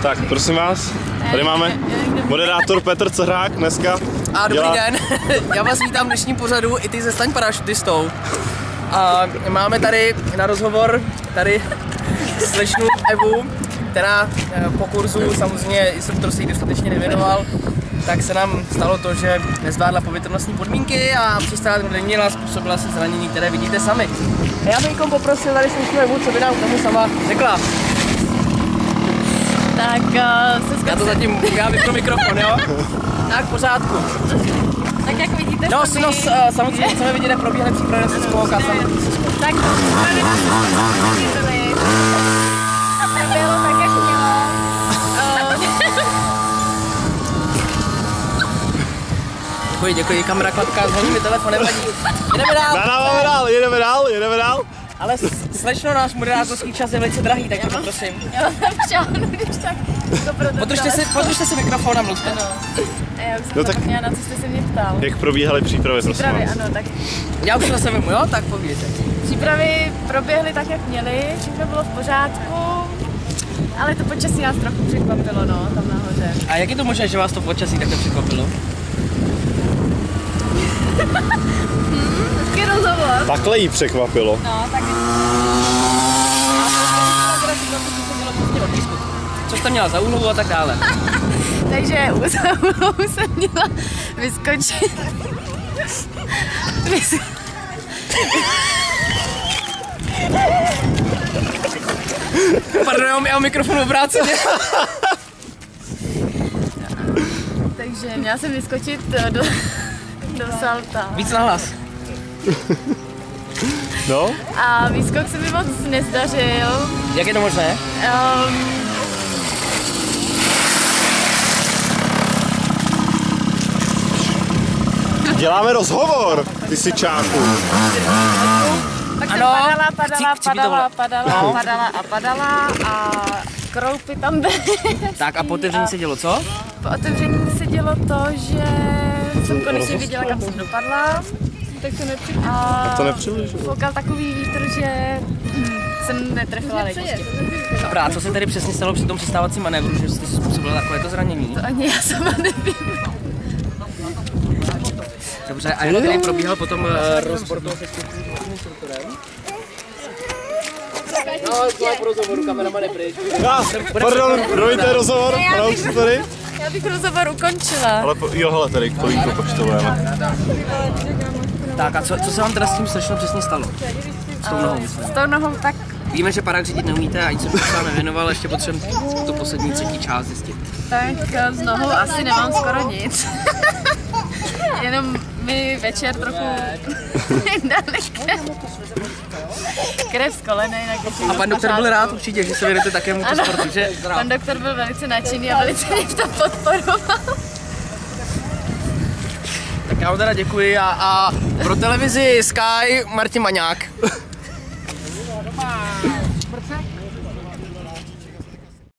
Tak, prosím vás, tady máme moderátor Petr Cehrák dneska. A dobrý den, já vás vítám v dnešním pořadu i ty se Staň parašutistou. A máme tady na rozhovor slečnu Evu, která po kurzu samozřejmě instruktor se jí dostatečně nevěnoval, tak se nám stalo to, že nezvládla povětrnostní podmínky a přistát neměla a způsobila si zranění, které vidíte sami. A já bych poprosil tady slečnu Evu, co by nám k tomu sama řekla. Tak já to zatím udělám pro mikrofon, jo? Tak, v pořádku. Tak jak vidíte samozřejmě chceme vidět, jak probíhaly přípravy na skok a samotný skok. Tak přípravy na skok byly. A proběhlo tak, jak mělo. Děkuji, kamera klapka, zvoní mi telefonem, vadí. Jedeme dál. Ale slečno, náš moderátorský čas je velice drahý, tak to prosím. Já vám přáhnu, když tak. Podržte si mikrofon a mluvte. Já už jsem zapomněla, na co jste se mě ptal. Jak probíhaly přípravy, prosím vás? Ano, tak. Já už na sebe, jo? Tak povídejte. Přípravy proběhly tak, jak měly, všechno bylo v pořádku, ale to počasí nás trochu překvapilo, no, tam nahoře. A jak je to možné, že vás to počasí takhle překvapilo? Hezký rozhovor. Takhle jí překvapilo. No, tak Co jste měla za úlohu a tak dále? Takže za úlohu jsem měla vyskočit. Pardon, já mám mikrofon obráceně. Takže měla jsem vyskočit do salta. Víc nahlas. No? A výskok se mi moc nezdařil. Jak je to možné? Děláme rozhovor, ty si čáku. Tak jsem padala a kroupy tam byly. Tak a po otevření se dělo co? Po otevření se dělo to, že jsem konečně viděla, kam jsem dopadla. Tak to nepřijde. Foukal takový vítr, že jsem netrefila nejčastěji. Dobrá, a co se tedy přesně stalo při tom přistávacím manévru, že jste si způsobila takovéto zranění? To ani já sama nevím. Dobře, a jak tedy probíhal potom rozbor toho sestupního instruktorem? No, po rozhovoru, kameraman je pryč. Pardon, promiňte rozhovor, tady. Já bych rozhovor ukončila. Ale jo, hele, tady kolínko počtujeme. Tak a co se vám teda s tím slečno přesně stalo? S tou nohou? S tou nohou tak... Víme, že parák řídit neumíte a ani jsem se nevěnoval, ještě potřebujeme tu poslední třetí část zjistit. Tak s nohou asi nemám skoro nic. Jenom mi večer trochu dali krev z kolene. A pan doktor byl rád určitě, že se věnujete takému sportu, že? Pan doktor byl velice nadšený a velice mě v tom podporoval. Tak já vám teda děkuji a pro televizi Sky Martin Maňák.